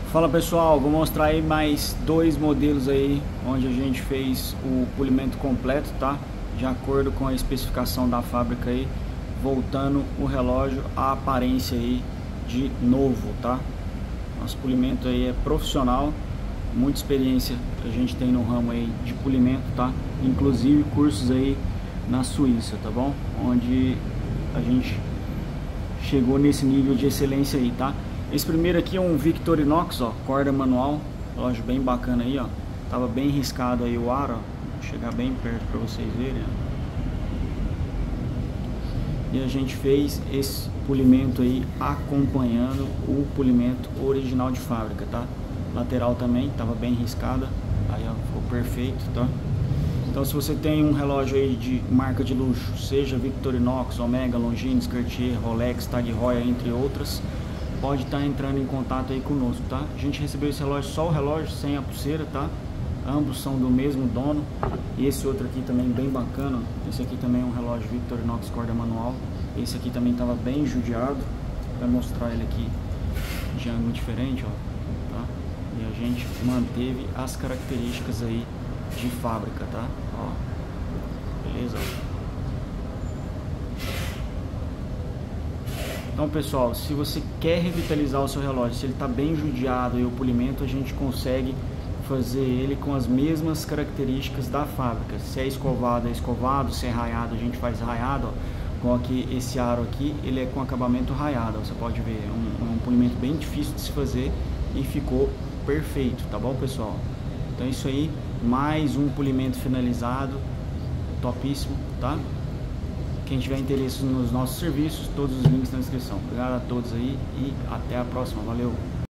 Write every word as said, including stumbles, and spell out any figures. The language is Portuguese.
Fala pessoal, vou mostrar aí mais dois modelos aí onde a gente fez o polimento completo, tá? De acordo com a especificação da fábrica aí, voltando o relógio à aparência aí de novo, tá? Nosso polimento aí é profissional, muita experiência que a gente tem no ramo aí de polimento, tá? Inclusive cursos aí na Suíça, tá bom? Onde a gente chegou nesse nível de excelência aí, tá? Esse primeiro aqui é um Victorinox, ó, corda manual, relógio bem bacana aí, ó. Tava bem riscado aí o aro, ó. Vou chegar bem perto para vocês verem, ó. E a gente fez esse polimento aí acompanhando o polimento original de fábrica, tá? Lateral também tava bem riscada, aí ó, ficou perfeito, tá? Então se você tem um relógio aí de marca de luxo, seja Victorinox, Omega, Longines, Cartier, Rolex, Tag Heuer, entre outras, pode estar entrando em contato aí conosco, tá? A gente recebeu esse relógio, só o relógio, sem a pulseira, tá? Ambos são do mesmo dono. E esse outro aqui também bem bacana, ó. Esse aqui também é um relógio Victorinox corda manual. Esse aqui também estava bem judiado. Vai mostrar ele aqui de ângulo diferente, ó, tá? E a gente manteve as características aí de fábrica, tá? Ó, beleza? Então pessoal, se você quer revitalizar o seu relógio, se ele está bem judiado e o polimento, a gente consegue fazer ele com as mesmas características da fábrica. Se é escovado, é escovado, se é raiado, a gente faz raiado, ó. Com aqui, esse aro aqui, ele é com acabamento raiado, ó. Você pode ver, é um, um polimento bem difícil de se fazer e ficou perfeito, tá bom pessoal? Então é isso aí, mais um polimento finalizado, topíssimo, tá? Quem tiver interesse nos nossos serviços, todos os links na descrição. Obrigado a todos aí e até a próxima. Valeu!